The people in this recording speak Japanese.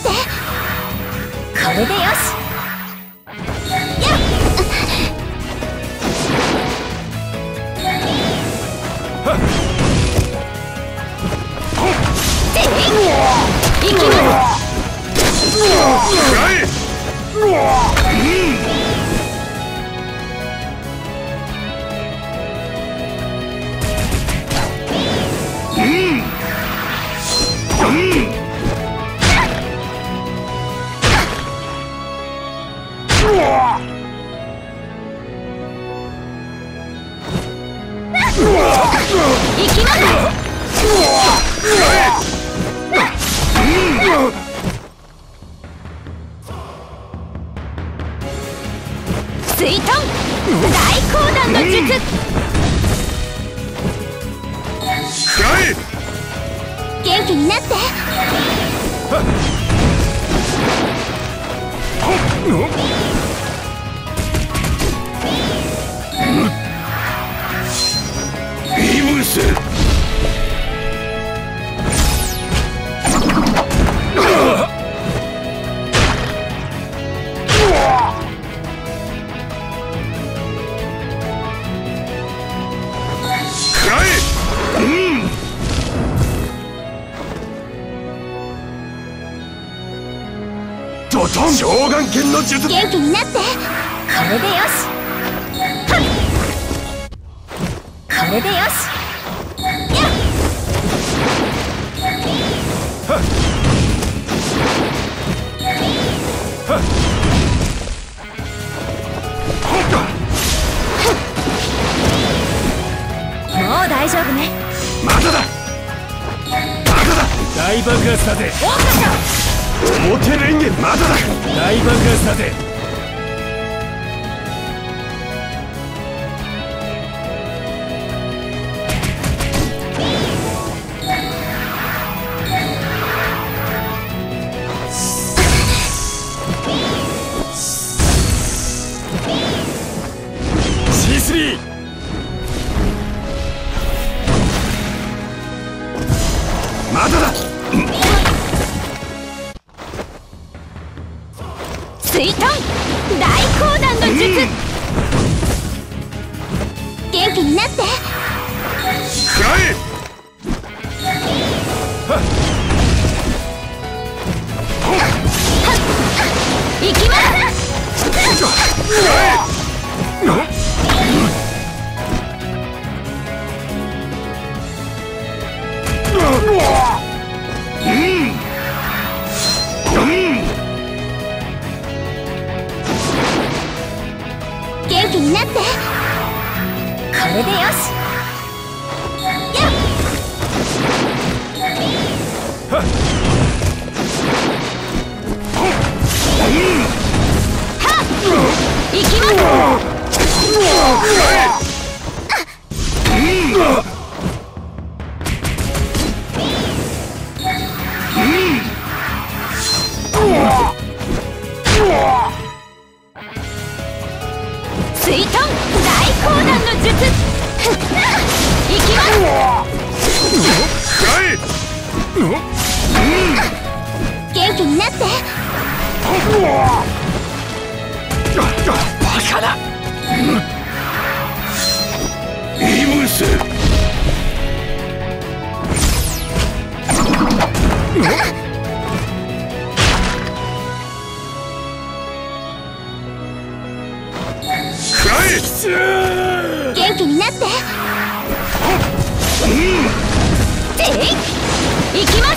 ってこれでよし。行きます。水遁大光弾の術。元気になって。 イムス召喚剣の術。 元気になってこれでよし。これでよし。もう大丈夫ね。 まだだ大爆発だぜ。表レンゲまだだ大爆発だぜ。C3まだだ。 水遁大光弾の術。元気になって。行きます。元気になってこれでよし。行きます。水遁大光弾の術。行きます。元気になって。 バカだ。イムス元気になって。行きます。